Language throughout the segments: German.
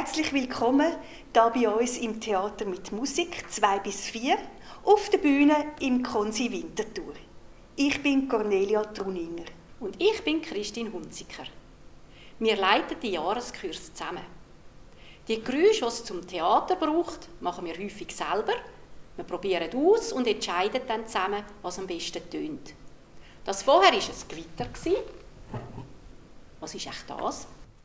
Herzlich willkommen hier bei uns im Theater mit Musik 2 bis 4 auf der Bühne im Konsi Winterthur. Ich bin Cornelia Truninger. Und ich bin Christine Hunziker. Wir leiten die Jahreskurs zusammen. Die Geräusche, die es zum Theater braucht, machen wir häufig selber. Wir probieren aus und entscheiden dann zusammen, was am besten tönt. Das vorher war ein Gewitter. Was ist echt das?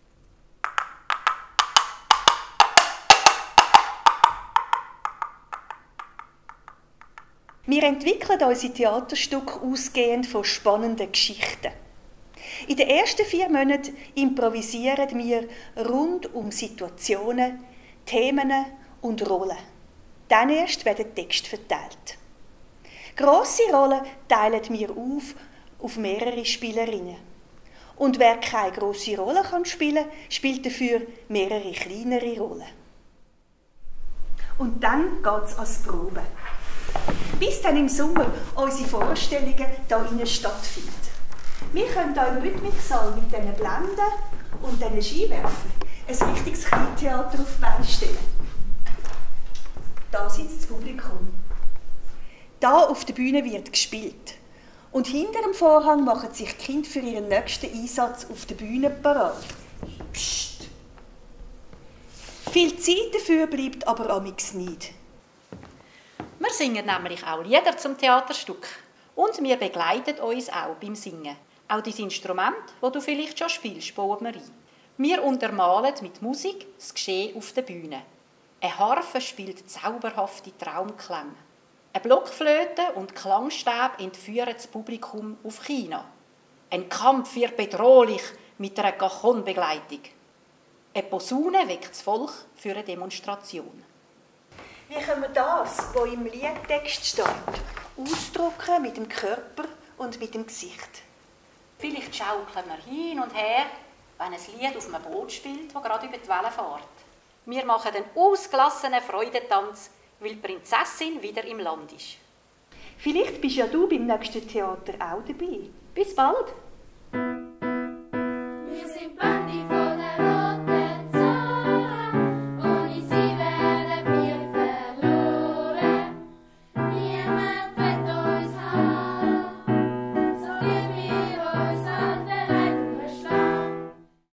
Wir entwickeln unsere Theaterstücke ausgehend von spannenden Geschichten. In den ersten 4 Monaten improvisieren wir rund um Situationen, Themen und Rollen. Dann erst werden Texte verteilt. Grosse Rollen teilen wir auf mehrere Spielerinnen. Und wer keine grosse Rolle spielen kann, spielt dafür mehrere kleinere Rollen. Und dann geht es ans Proben. Bis dann im Sommer unsere Vorstellungen hier stattfinden. Wir können hier im Rhythmiksaal mit diesen Blenden und diesen Skiwerfern ein richtiges Kleintheater auf die Beine stellen. Da sitzt das Publikum. Da auf der Bühne wird gespielt. Und hinter dem Vorhang machen sich die Kinder für ihren nächsten Einsatz auf der Bühne parat. Psst! Viel Zeit dafür bleibt aber amigs nicht. Wir singen nämlich auch Lieder zum Theaterstück. Und wir begleiten uns auch beim Singen. Auch das Instrument, das du vielleicht schon spielst, bauen wir ein. Wir untermalen mit Musik das Geschehen auf der Bühne. Eine Harfe spielt zauberhafte Traumklänge. Eine Blockflöte und Klangstäbe entführen das Publikum auf China. Ein Kampf wird bedrohlich mit einer Cajon-Begleitung. Eine Posaune weckt das Volk für eine Demonstration. Wie können wir das, was im Liedtext steht, ausdrücken mit dem Körper und mit dem Gesicht? Vielleicht schaukeln wir hin und her, wenn ein Lied auf einem Boot spielt, das gerade über die Wellen fährt. Wir machen einen ausgelassenen Freudentanz, weil die Prinzessin wieder im Land ist. Vielleicht bist ja du beim nächsten Theater auch dabei. Bis bald!